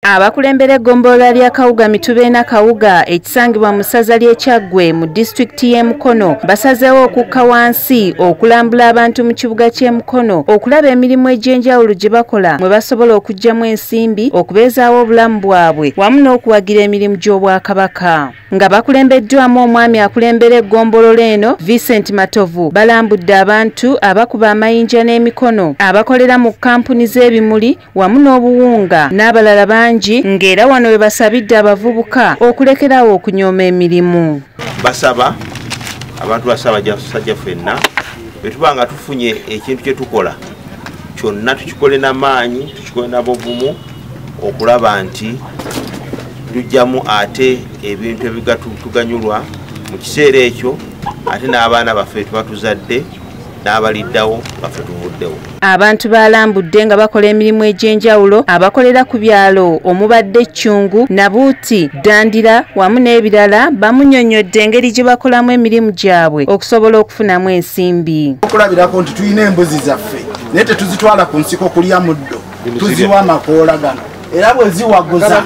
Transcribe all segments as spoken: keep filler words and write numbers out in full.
Abakulembera eggombolola lya Kawuga Mitubeena Kawuga ekisangibwa mu ssaza ly'e Kyaggwe mu disitulikiti y'e Mukono basazeewo okukka wansi okulambula abantu mu kibuga ky'e Mukono okulaba emirimu egy'enjawulo gye bakola mwe basobola okuggyamu ensimbi okubeezaawo obulamu bwabwe wamu n'okuwagira emirimu gy'Obwakabaka. Nga bakulembeddwamu omwami akulembera eggombolola eno Vincent Matovu balambudde abantu abakuba amayinja n'emikono abakolera mu kampuni z'ebimuli wamu n'obuwunga n'abalala bangi ng'era wano we basabidde abavubuka okulekerawo okunyooma emirimu. Basaba abantu basaba sajja ffenna bwe tuba nga tufunye ekintu kye tukola kyonna tukikole n'amaanyi tukikole na buvumu okulaba nti tujjamu ate ebintu ebigatuganyulwa mu kiseera ekyo ate n'abaana baffe tubatuzadde n'abaliddawo baffe tuvuddewo. Abantu balambudde nga bakola emirimu egy'enjawulo abakolera ku byalo omubadde Cchungu, Nabuuti, Ddandira wamu n'ebirala bamunnyonnyodde engeri gye bakolamu emirimu gyabwe okusobola okufunamu ensimbi. Okulabirako nti tulina embuzi zaffe naye tetuzitwala ku nsiko kulya muddo, tuziwa amakoola gano era bwe ziwaguza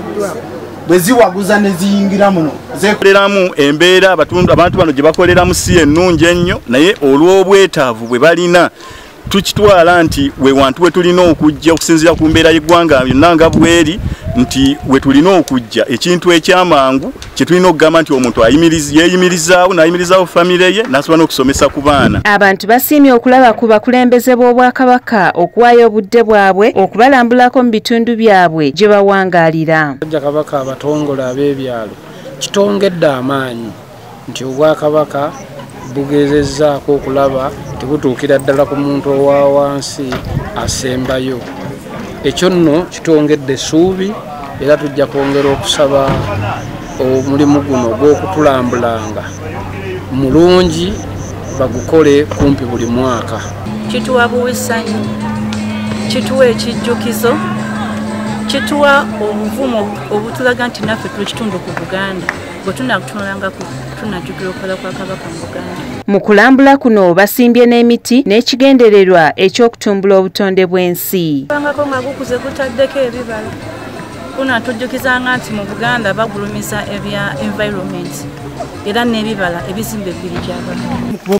bwe ziwaguza ne ziyingira muno zekoleramu embeera abatundu abantu bano gye bakoleramu si ennungi ennyo naye olw'obwetaavu bwe balina tukitwala nti we wantu we tulina okujja okusinziira ku mbeera y'eggwanga yonna nga bweri nti we tulina okujja ekintu ekyamangu kye tulina okugamba nti omuntu yeeyimirizaawo n'ayimirizaawo famire ye n'asobola n'okusomesa ku baana. Abantu basiimye okulaba ku bakulembeze b'Obwakabaka okuwaayo obudde bwabwe okubalambulako mu bitundu byabwe gye bawangaalira. Kabaka abatongole ab'ebyalo kitongedde amaanyi nti Obwakabaka bugezezzaako okulaba tebutuukira ddala ku muntu owa wansi asembayo. Ekyo nno kitongedde essuubi era tujja kwongera okusaba omulimu guno gw'okutulambulanga mulungi bagukole kumpi buli mwaka. Kituwa buwisanyi, kituwa ekijjukizo, kituwa obuvumo obutulaga nti naffe tuli kitundu ku Buganda bwe tunakutunulangako tunajjukira okukola kwa Kabaka mu Buganda. Mu kulambula kuno basimbye n'emiti n'ekigendererwa eky'okutumbula obutonde bw'ensi. Bangako nga gukuze gutaddeko ebibala kunatujjukizanga nti mu Buganda bagulumiza ebya environment era n'ebibala ebizimbe bbiri gy'abantu.